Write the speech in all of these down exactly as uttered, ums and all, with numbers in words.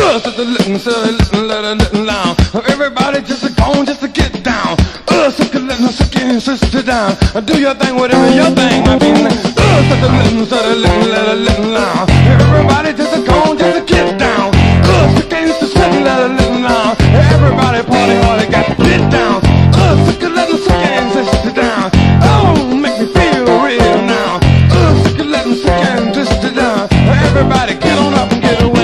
Uh, so listen, so listen, let it listen down. Everybody just a go on, just to get down. Uh, so listen, so get your sister down. Do your thing, whatever your thing might be. Uh, so listen, so listen, let it listen down. Everybody just a go on, just to get down. Uh, so get your sister, let it listen down. Everybody party hard, they got to get down. Uh, so listen, so get your sister down. Oh, make me feel real now. Uh, so listen, so get your sister down. Everybody get on up and get away.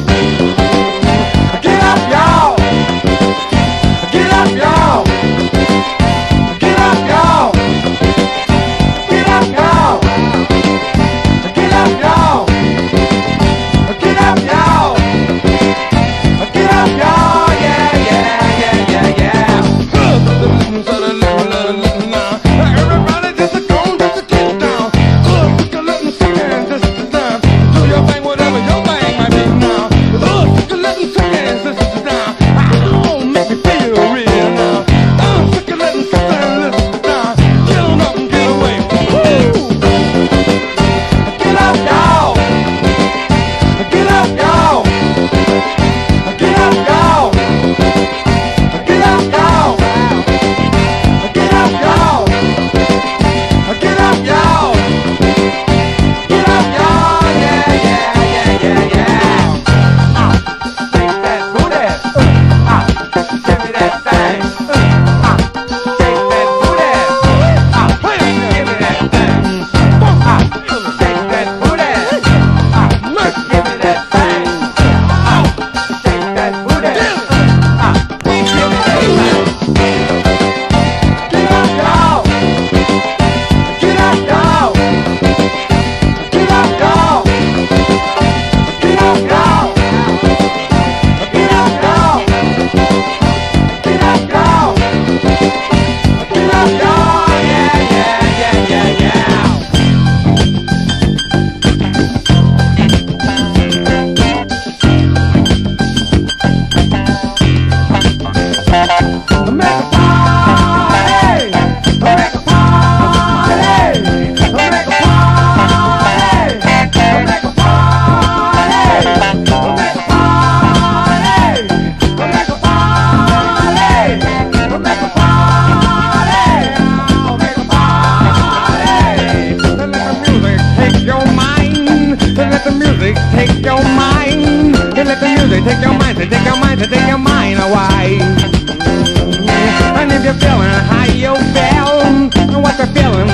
Take your mind, and let the music take your mind, take your mind, take your mind away. And if you're feeling how you feel, what you're feeling,